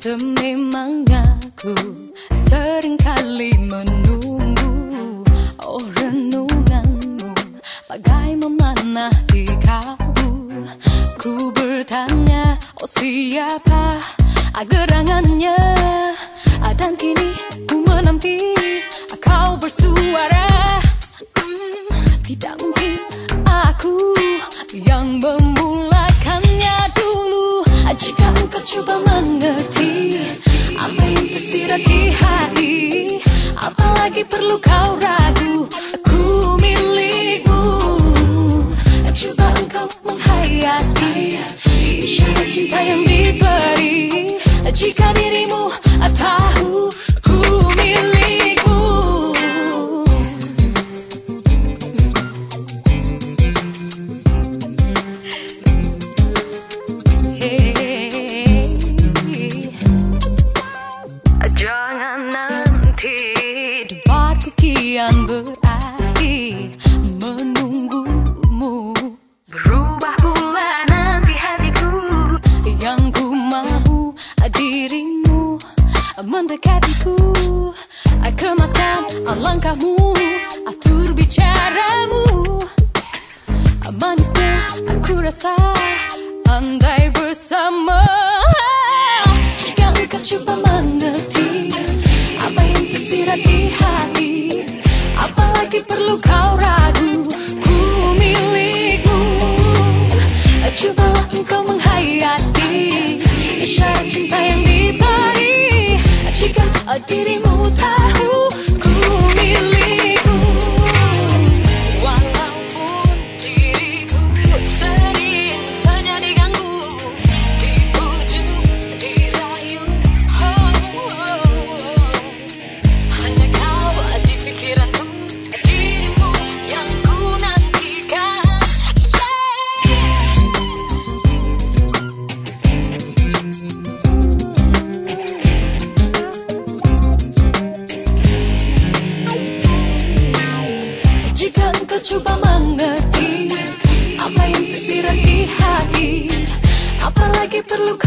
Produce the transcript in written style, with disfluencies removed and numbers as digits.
Sememangnya ku seringkali menunggu renunganmu bagai memanah di kalbu. Ku bertanya, oh siapa gerangannya? Dan kini ku menanti kau bersuara. Tidak mungkin aku yang memulakannya dulu. Jika engkau coba mengerti apa yang tersirat di hati, apalagi perlu kau ragu, aku milikmu. Coba engkau menghayati isyarat cinta yang diberi. Jika dirimu tahu ku milikmu. Jangan nanti debatku kian berakhir menunggumu. Berubah pula nanti hatiku, yang ku mau dirimu mendekatiku. Kemaskan langkahmu, atur bicaramu. Manisnya aku rasa andai bersama. Jika engkau coba mengerti apa yang tersirat di hati, apalagi perlu kau ragu, ku milikmu. Cobalah engkau menghayati isyarat cinta yang diberi. Jika dirimu tahu ku milikmu. Walaupun diriku sering saja diganggu, dibujuk, dirayu, hanya kau di pikiranku, dirimu yang ku nantikan. Jika engkau coba mengerti apa yang tersirat di hati, apalagi perlu